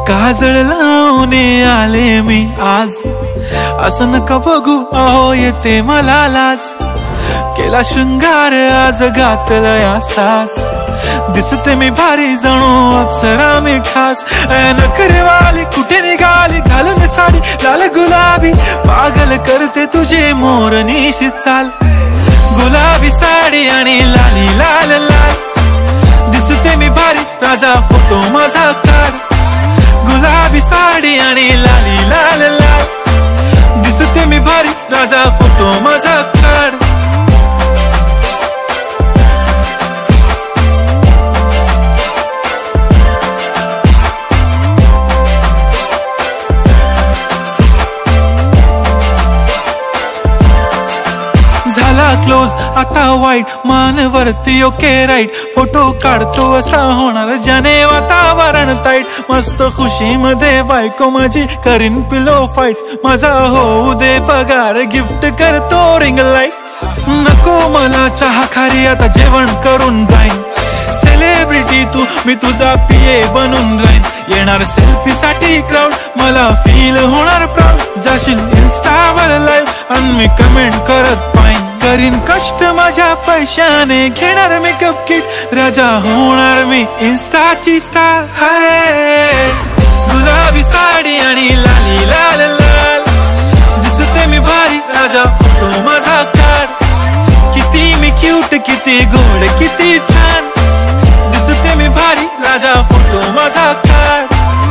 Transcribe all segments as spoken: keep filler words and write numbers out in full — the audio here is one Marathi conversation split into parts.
काजळ लावून आले मी आज, असं नका बघू अहो येते मला लाज। केला शृंगार आज घातला साज, दिसते मी भारी जणू अप्सरा मी खास। नखरेवाली कुठे निघाली घालून साडी लाल गुलाबी, पागल करते तुझे मोरनीशी चाल। गुलाबी साडी आणि लाली लाल लाल, दिसते मी भारी राजा फोटो माझा काढ। गुलाबी साडी आणि लाली लाल लाल, दिसते मी भारी राजा फोटो माझा काढ। क्लोज आता वाईट मानवरती ओके राईट, फोटो काढतो असा होणार ज्याने वातावरण ताईट। मस्त खुशी मध्ये बायको माझी करीन पिलो फाईट, माझा होऊ दे पगार गिफ्ट करतो रिंग लाईट। नको मला चहा खारी आता जेवण करून जाईन, सेलिब्रिटी तू मी तुझा पीए बनून राहीन। येणार सेल्फी साठी क्राऊड मला फील होणार प्राऊड, जाशील इन्स्टावर लाईव्ह आणि मी कमेंट करत पाईन। करीन कष्ट माझ्या पैशाने घेणार मेकअप किट, राजा होणार मी इन्स्टाची स्टार। हाय गुलाबी साडी आणि लाली लाल लाल, दिसते मी भारी राजा फोटो माझा काढ। किती मी क्यूट किती गोड किती छान, दिसते मी भारी राजा फोटो माझा काढ।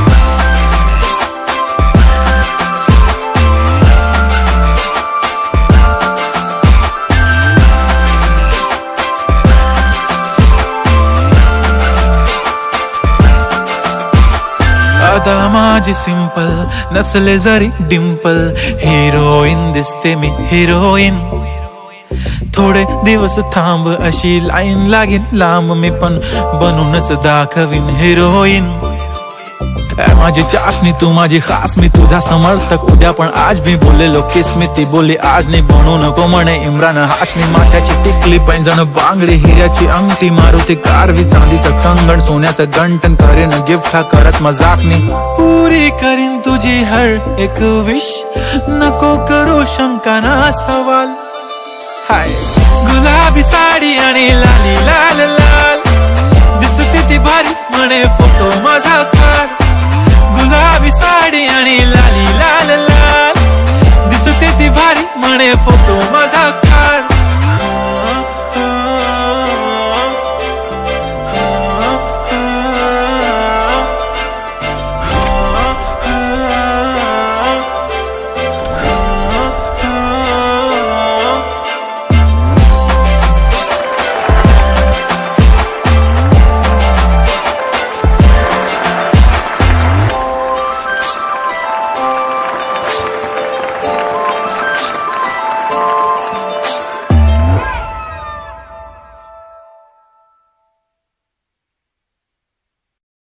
अदा माझी सिंपल नसले जरी डिंपल, हिरोईन दिसते मी हिरोईन। थोडे दिवस थांब अशी लाईन लागेल लांब, मी पण बनूनच दाखवीन हिरोईन। माझी चाशनी तू माझी खास, मी तुझा समर्थक उद्या पण आज मी बोलेलो किस मी ती बोली आज नाही बनू नको म्हणे इम्रान हाशमी। माथ्याची टिकली पैंजण बांगडी हिऱ्याची अंगठी, मारुती कारवी चांदीचं कंगण सोन्याचं गंटन, करेन गिफ्ट हा करत मजाकनी। पुरी करीन तुझी हर एक विश, नको करू शंका ना सवाल। हाय गुलाबी साडी आणि लाली लाल लाल, दिसते ती भारी म्हणे फोटो माझा काढ। गुलाबी साडी आणि लाली लाल लाल, दिसते ती भारी म्हणे फोटो माझा काढ।